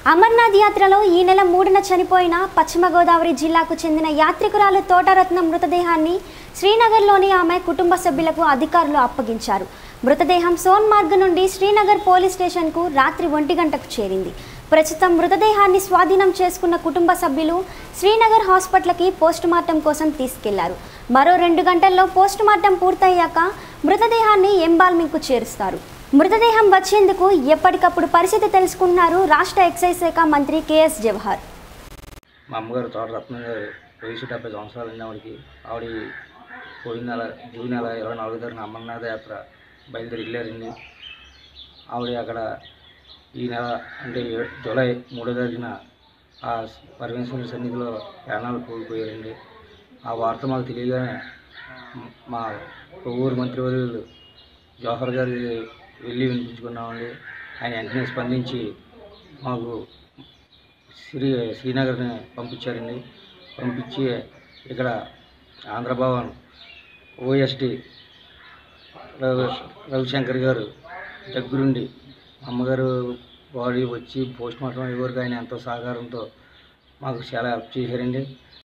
అమర్నాథ్ యాత్రలో ఈ నెల 3న చనిపోయిన పశ్చిమ గోదావరి జిల్లాకు చెందిన యాత్రికురాలు తోటరత్నం మృతదేహాన్ని శ్రీనగర్లోని ఆమె కుటుంబ సభ్యులకు అధికారులు అప్పగించారు. మృతదేహం సోన్మార్గ్ నుండి శ్రీనగర్ పోలీస్ స్టేషన్కు రాత్రి 1 గంటకు చేరింది. ప్రస్తుతం మృతదేహాన్ని స్వాధీనం చేసుకున్న కుటుంబ సభ్యులు శ్రీనగర్ హాస్పిటల్కి పోస్టుమార్టం కోసం తీసుకెళ్లారు. మరో 2 గంటల్లో పోస్టుమార్టం పూర్తయ్యాక మృతదేహాన్ని ఎంబాల్మింగ్కు చేరుస్తారు. మృతదేహం వచ్చేందుకు ఎప్పటికప్పుడు పరిస్థితి తెలుసుకుంటున్నారు రాష్ట్ర ఎక్సైజ్ శాఖ మంత్రి కేఎస్ జవహర్. మా అమ్మగారు తోటరత్నం గారు వయసు 70 సంవత్సరాలు ఉన్నవాడికి ఆవిడ పోయిన నెల జూన్ నెల 24వ తారీఖున అమర్నాథ్ యాత్ర బయలుదేరి వెళ్ళారండి. ఆవిడ అక్కడ ఈ నెల అంటే జూలై 3వ తారీఖున ఆ పరమేశ్వరుని సన్నిధిలో ప్రాణాలు కోల్పోయారండి. ఆ వార్త మాకు తెలియగానే మా ఊరు మంత్రివర్యులు జవహర్ గారు వెళ్ళి వినిపించుకున్నామండి. ఆయన వెంటనే స్పందించి మాకు శ్రీనగర్ని పంపించారండి. పంపించి ఇక్కడ ఆంధ్రభవన్ ఓఎస్డి రవిశంకర్ గారు దగ్గరుండి అమ్మగారు బాడీ వచ్చి పోస్ట్ మార్టం అయ్యే వరకు ఆయన ఎంతో సహకారంతో మాకు చాలా హెల్ప్ చేశారండి.